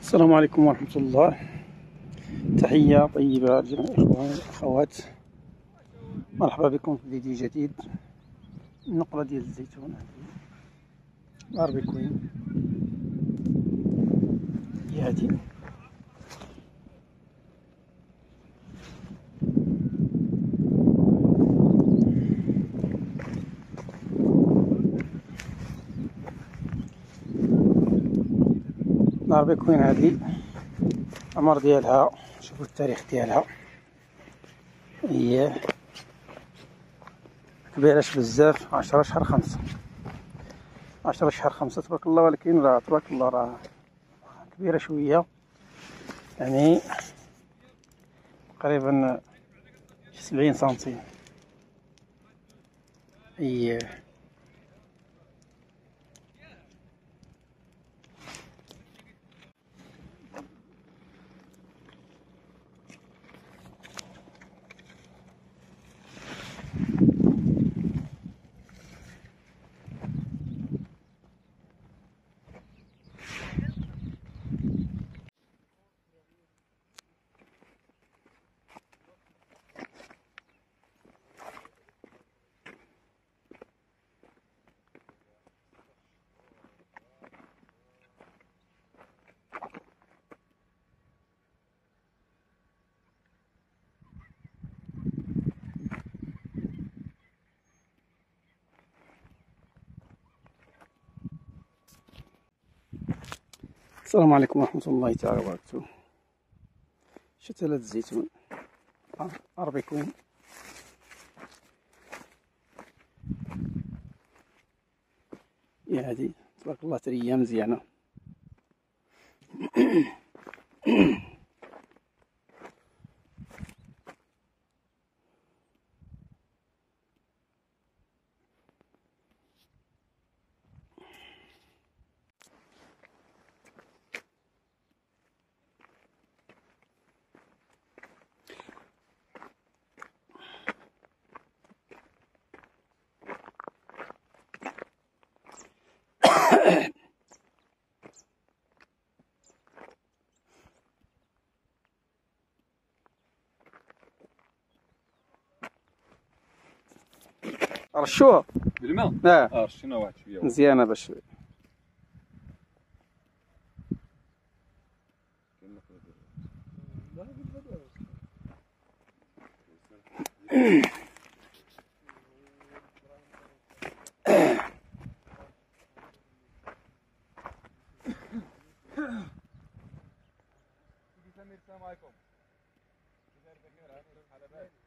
السلام عليكم ورحمة الله. تحية طيبة لجميع الإخوان والأخوات، مرحبا بكم في فيديو جديد. النقلة ديال الزيتون باربي كوين هي هادي. باربي كوين هادي العمر ديالها، شوفوا التاريخ ديالها، هي كبيرش بزاف. 10 شهر 5، 10 شهر 5 تبارك الله. ولكن راه تبارك الله راه كبيرة شوية، يعني تقريبا 70 سنتيم. هي السلام عليكم ورحمة الله تعالى وبركاته. شتلات الزيتون باربي كوين، يا هادي تبارك الله تريا مزيانة. رشوها بالماء؟ رشينا واحد شويه مزيانة باش السلام عليكم.